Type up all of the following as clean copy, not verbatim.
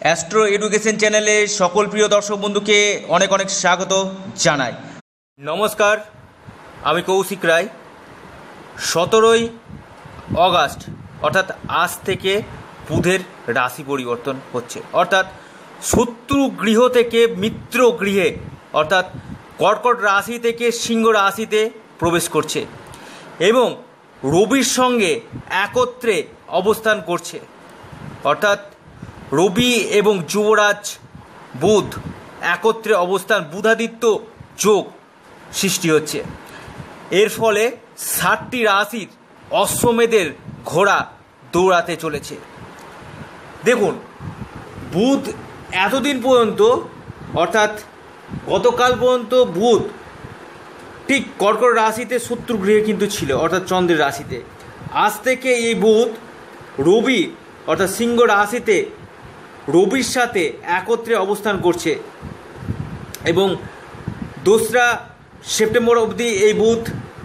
Astro education চ্যানেলে সকল প্রিয় দর্শক বন্ধুকে অনেক অনেক স্বাগত জানাই। নমস্কার, আমি কৌশিক রায়। 17ই অগাস্ট অর্থাৎ আজ থেকে বুধের রাশি পরিবর্তন হচ্ছে, অর্থাৎ শত্রু গৃহ থেকে মিত্র গৃহে অর্থাৎ কর্কট রাশি থেকে সিংহ রাশিতে প্রবেশ করছে এবং রবির সঙ্গে একত্রে অবস্থান করছে, অর্থাৎ রবি এবং যুবরাজ বুধ একত্রে অবস্থান, বুধাদিত্য যোগ সৃষ্টি হচ্ছে। এর ফলে 7টি রাশির অশ্বমেধের ঘোড়া দৌড়াতে চলেছে। দেখুন, বুধ এতদিন পর্যন্ত অর্থাৎ গতকাল পর্যন্ত বুধ ঠিক কর্কট রাশিতে শত্রু গৃহে কিন্তু ছিল, অর্থাৎ চন্দ্রের রাশিতে। আজ থেকে এই বুধ রবি অর্থাৎ সিংহ রাশিতে রবির সাথে একত্রে অবস্থান করছে এবং 2রা সেপ্টেম্বর অবধি এই বুধ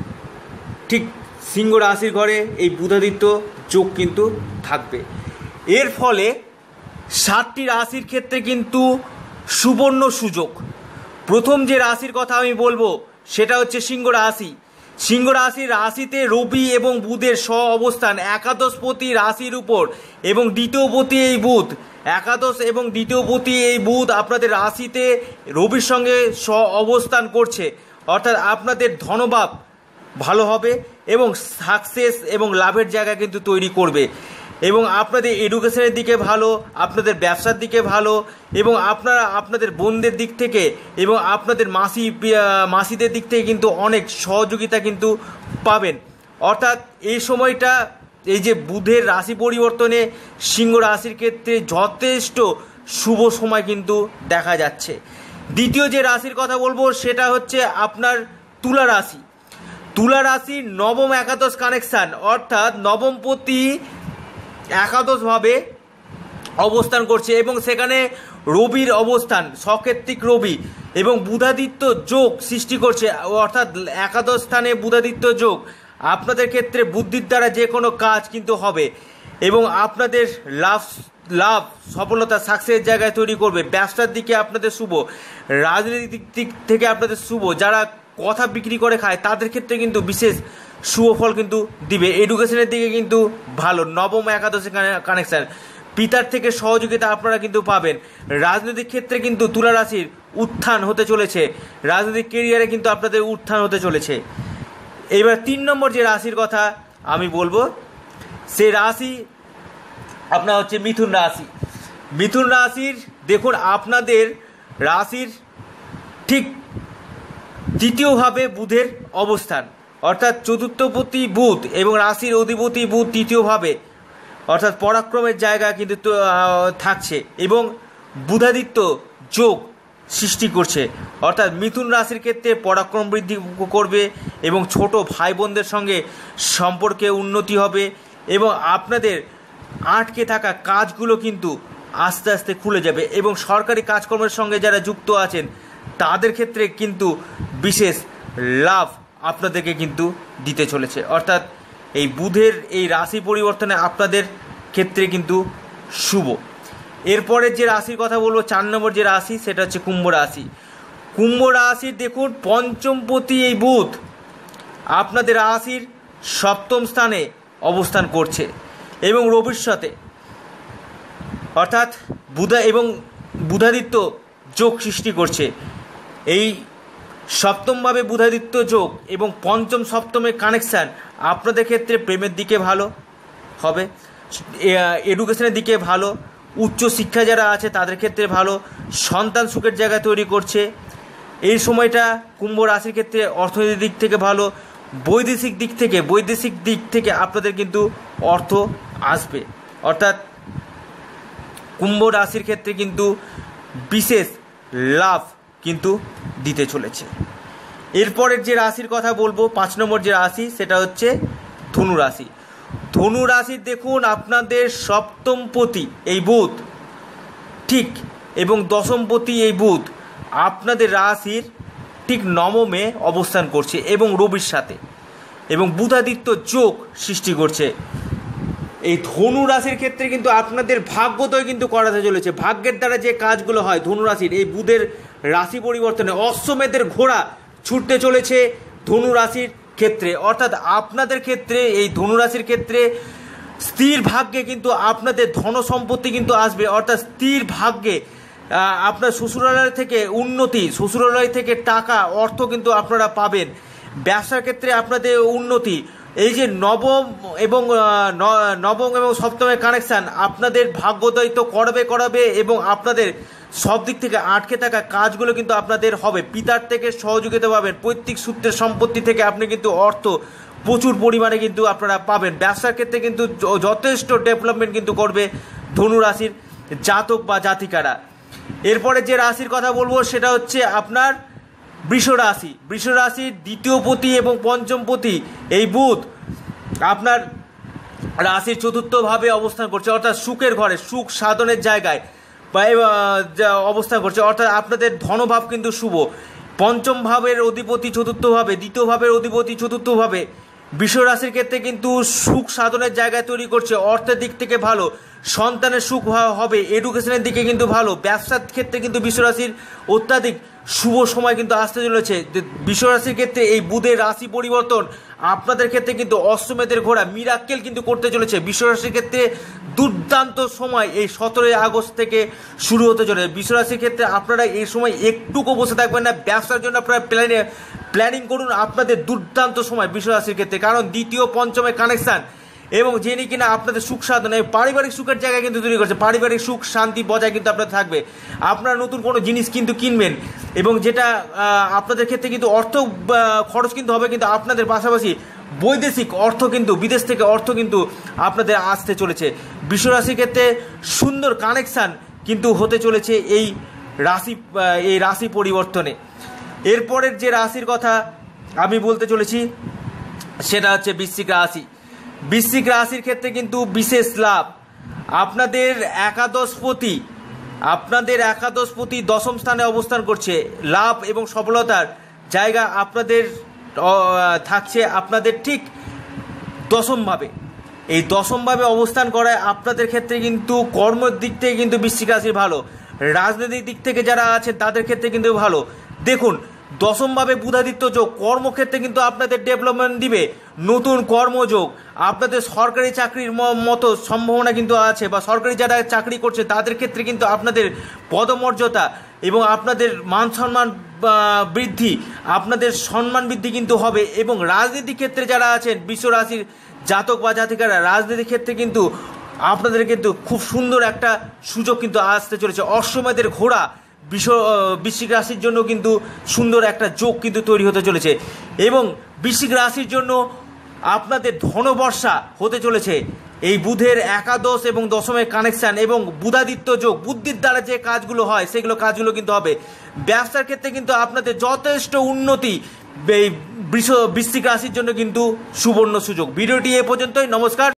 ঠিক সিংহ রাশির ঘরে এই বুধাদিত্য যোগ কিন্তু থাকবে। এর ফলে 7টি রাশির ক্ষেত্রে কিন্তু সুবর্ণ সুযোগ। প্রথম যে রাশির কথা আমি বলবো সেটা হচ্ছে সিংহ রাশি। সিংহ রাশির রাশিতে রবি এবং বুধের স্ব অবস্থান, একাদশপতি রাশির উপর এবং দ্বিতীয়পতি এই বুধ, একাদশ এবং দ্বিতীয়পতি এই বুধ আপনাদের রাশিতে রবির সঙ্গে স্ব অবস্থান করছে, অর্থাৎ আপনাদের ধনভাব ভালো হবে এবং সাকসেস এবং লাভের জায়গা কিন্তু তৈরি করবে এবং আপনাদের এডুকেশনের দিকে ভালো, আপনাদের ব্যবসার দিকে ভালো এবং আপনারা আপনাদের বোনদের দিক থেকে এবং আপনাদের মাসিদের দিক থেকে কিন্তু অনেক সহযোগিতা কিন্তু পাবেন। অর্থাৎ এই সময়টা, এই যে বুধের রাশি পরিবর্তনে সিংহ রাশির ক্ষেত্রে যথেষ্ট শুভ সময় কিন্তু দেখা যাচ্ছে। দ্বিতীয় যে রাশির কথা বলবো সেটা হচ্ছে আপনার তুলা রাশি। তুলা রাশির নবম একাদশ কানেকশান, অর্থাৎ নবমপতি একাদশভাবে অবস্থান করছে এবং সেখানে রবির অবস্থান, সকেত্রিক রবি এবং বুধাদিত্য যোগ সৃষ্টি করছে, অর্থাৎ একাদশ স্থানে বুধাদিত্য যোগ। আপনাদের ক্ষেত্রে বুদ্ধির দ্বারা যে কোনো কাজ কিন্তু হবে এবং আপনাদের লাভ সফলতা সাকসেসের জায়গায় তৈরি করবে। ব্যবসার দিকে আপনাদের শুভ, রাজনৈতিক দিক থেকে আপনাদের শুভ, যারা কথা বিক্রি করে খায় তাদের ক্ষেত্রে কিন্তু বিশেষ শুভ ফল কিন্তু দিবে। এডুকেশনের দিকে কিন্তু ভালো, নবম একাদশে কানেকশান, পিতার থেকে সহযোগিতা আপনারা কিন্তু পাবেন। রাজনৈতিক ক্ষেত্রে কিন্তু তুলা রাশির উত্থান হতে চলেছে, রাজনৈতিক কেরিয়ারে কিন্তু আপনাদের উত্থান হতে চলেছে। এবার 3 নম্বর যে রাশির কথা আমি বলবো সেই রাশি আপনার হচ্ছে মিথুন রাশি। মিথুন রাশির দেখুন, আপনাদের রাশির ঠিক তৃতীয়ভাবে বুধের অবস্থান, অর্থাৎ চতুর্থপতি বুধ এবং রাশির অধিপতি বুধ তৃতীয়ভাবে, অর্থাৎ পরাক্রমের জায়গা কিন্তু থাকছে এবং বুধাদিত্য যোগ সৃষ্টি করছে, অর্থাৎ মিথুন রাশির ক্ষেত্রে পরাক্রম বৃদ্ধি করবে এবং ছোট ভাই বোনদের সঙ্গে সম্পর্কে উন্নতি হবে এবং আপনাদের আটকে থাকা কাজগুলো কিন্তু আস্তে আস্তে খুলে যাবে এবং সরকারি কাজকর্মের সঙ্গে যারা যুক্ত আছেন তাদের ক্ষেত্রে কিন্তু বিশেষ লাভ আপনাদেরকে কিন্তু দিতে চলেছে। অর্থাৎ এই বুধের এই রাশি পরিবর্তনে আপনাদের ক্ষেত্রে কিন্তু শুভ। এরপরে যে রাশির কথা বলবো 4 নম্বর যে রাশি সেটা হচ্ছে কুম্ভ রাশি। কুম্ভ রাশির দেখুন, পঞ্চমপতি এই বুধ আপনাদের রাশির 7ম স্থানে অবস্থান করছে এবং রবির সাথে, অর্থাৎ বুধা এবং বুধাদিত্য যোগ সৃষ্টি করছে। এই সপ্তমভাবে বুধাদিত্য যোগ এবং পঞ্চম সপ্তমের কানেকশান আপনাদের ক্ষেত্রে প্রেমের দিকে ভালো হবে, এডুকেশনের দিকে ভালো, উচ্চশিক্ষা যারা আছে তাদের ক্ষেত্রে ভালো, সন্তান সুখের জায়গা তৈরি করছে। এই সময়টা কুম্ভ রাশির ক্ষেত্রে অর্থনৈতিক দিক থেকে ভালো, বৈদেশিক দিক থেকে আপনাদের কিন্তু অর্থ আসবে, অর্থাৎ কুম্ভ রাশির ক্ষেত্রে কিন্তু বিশেষ লাভ কিন্তু দিতে চলেছে। এরপরের যে রাশির কথা বলবো 5 নম্বর যে রাশি সেটা হচ্ছে ধনু রাশি। ধনু রাশির দেখুন, আপনাদের সপ্তমপতি এই বুধ ঠিক এবং দশমপতি এই বুধ আপনাদের রাশির ঠিক নবমে অবস্থান করছে এবং রবির সাথে এবং বুধাদিত্য যোগ সৃষ্টি করছে। এই ধনু রাশির ক্ষেত্রে কিন্তু আপনাদের ভাগ্যোদয় কিন্তু করাতে চলেছে। ভাগ্যের দ্বারা যে কাজগুলো হয় ধনু রাশির, এই বুধের রাশি পরিবর্তনে অশ্বমেধের ঘোড়া ছুটতে চলেছে ধনু রাশির ক্ষেত্রে। অর্থাৎ আপনাদের ক্ষেত্রে, এই ধনু রাশির ক্ষেত্রে স্থির ভাগ্যে কিন্তু আপনাদের ধন সম্পত্তি কিন্তু আসবে। অর্থাৎ স্থির ভাগ্যে আপনার শ্বশুরালয় থেকে উন্নতি, শ্বশুরালয় থেকে টাকা অর্থ কিন্তু আপনারা পাবেন। ব্যবসার ক্ষেত্রে আপনাদের উন্নতি, এই যে নবম এবং সপ্তমের কানেকশান আপনাদের ভাগ্যোদয় তো করাবে এবং আপনাদের সব দিক থেকে আটকে থাকা কাজগুলো কিন্তু আপনাদের হবে। পিতার থেকে সহযোগিতা পাবেন, পৈতৃক সূত্রের সম্পত্তি থেকে আপনি কিন্তু অর্থ প্রচুর পরিমাণে কিন্তু আপনারা পাবেন। ব্যবসার ক্ষেত্রে কিন্তু যথেষ্ট ডেভেলপমেন্ট কিন্তু করবে ধনু রাশির জাতক বা জাতিকারা। এরপরে যে রাশির কথা বলবো সেটা হচ্ছে আপনার বৃষ রাশি। বৃষ রাশির দ্বিতীয় পতি এবং পঞ্চম পতি এই বুধ আপনার রাশির চতুর্থভাবে অবস্থান করছে, অর্থাৎ সুখের ঘরে, সুখ সাধনের জায়গায় অবস্থান করছে। অর্থাৎ আপনাদের ধনভাব কিন্তু শুভ। পঞ্চম ভাবের অধিপতি চতুর্থভাবে, দ্বিতীয় ভাবের অধিপতি চতুর্থভাবে বৃষ রাশির ক্ষেত্রে কিন্তু সুখ সাধনের জায়গায় তৈরি করছে। অর্থের দিক থেকে ভালো, সন্তানের সুখ হবে, এডুকেশনের দিকে কিন্তু ভালো। ব্যবসার ক্ষেত্রে কিন্তু বৃষ রাশির অত্যাধিক শুভ সময় কিন্তু আসতে চলেছে। বৃষ রাশির ক্ষেত্রে এই বুধের রাশি পরিবর্তন আপনাদের ক্ষেত্রে কিন্তু অশ্বমেধের ঘোড়া মিরাক্কেল কিন্তু করতে চলেছে। বৃষ রাশির ক্ষেত্রে দুর্দান্ত সময় এই 17 আগস্ট থেকে শুরু হতে চলেছে। বৃষ রাশির ক্ষেত্রে আপনারা এই সময় একটুকু বসে থাকবেন না, ব্যবসার জন্য আপনারা প্ল্যানিং করুন। আপনাদের দুর্দান্ত সময় বৃষ রাশির ক্ষেত্রে, কারণ দ্বিতীয় পঞ্চমের কানেকশান এবং যিনি কিনা আপনাদের সুখ সাধন, পারিবারিক সুখের জায়গায় কিন্তু তৈরি করছে। পারিবারিক সুখ শান্তি বজায় কিন্তু আপনাদের থাকবে। আপনারা নতুন কোনো জিনিস কিন্তু কিনবেন এবং যেটা আপনাদের ক্ষেত্রে কিন্তু অর্থ খরচ কিন্তু হবে, কিন্তু আপনাদের পাশাপাশি বৈদেশিক অর্থ কিন্তু, বিদেশ থেকে অর্থ কিন্তু আপনাদের আসতে চলেছে। বৃষ রাশির ক্ষেত্রে সুন্দর কানেকশান কিন্তু হতে চলেছে এই রাশি পরিবর্তনে। এরপরের যে রাশির কথা আমি বলতে চলেছি সেটা হচ্ছে বৃশ্চিক রাশি। বৃশ্চিক রাশির ক্ষেত্রে কিন্তু বিশেষ লাভ। আপনাদের একাদশপতি দশম স্থানে অবস্থান করছে। লাভ এবং সফলতার জায়গা আপনাদের থাকছে আপনাদের ঠিক দশমভাবে। এই দশমভাবে অবস্থান করায় আপনাদের ক্ষেত্রে কিন্তু কর্মের দিক থেকে কিন্তু বৃশ্চিক রাশির ভালো। রাজনৈতিক দিক থেকে যারা আছেন তাদের ক্ষেত্রে কিন্তু ভালো। দেখুন, দশমভাবে বুধাদিত্য যোগ কর্মক্ষেত্রে কিন্তু আপনাদের ডেভেলপমেন্ট দিবে। নতুন কর্মযোগ, আপনাদের সরকারি চাকরির মতো সম্ভাবনা কিন্তু আছে, বা সরকারি যারা চাকরি করছে তাদের ক্ষেত্রে কিন্তু আপনাদের পদমর্যাদা এবং আপনাদের মান সম্মান বৃদ্ধি, আপনাদের সম্মান বৃদ্ধি কিন্তু হবে। এবং রাজনীতির ক্ষেত্রে যারা আছেন বৃষ রাশির জাতক বা জাতিকারা, রাজনীতির ক্ষেত্রে কিন্তু আপনাদের কিন্তু খুব সুন্দর একটা সুযোগ কিন্তু আসতে চলেছে। অশ্বমেধের ঘোড়া বৃশ্চিক রাশির জন্য কিন্তু সুন্দর একটা যোগ কিন্তু তৈরি হতে চলেছে। এবং বৃশ্চিক রাশির জন্য আপনাদের ধনবর্ষা হতে চলেছে এই বুধের একাদশ এবং দশমের কানেকশান এবং বুধাদিত্য যোগ। বুদ্ধির দ্বারা যে কাজগুলো হয় সেগুলো কাজগুলো কিন্তু হবে। ব্যবসার ক্ষেত্রে কিন্তু আপনাদের যথেষ্ট উন্নতি এই বৃশ্চিক রাশির জন্য কিন্তু সুবর্ণ সুযোগ। ভিডিওটি এ পর্যন্তই। নমস্কার।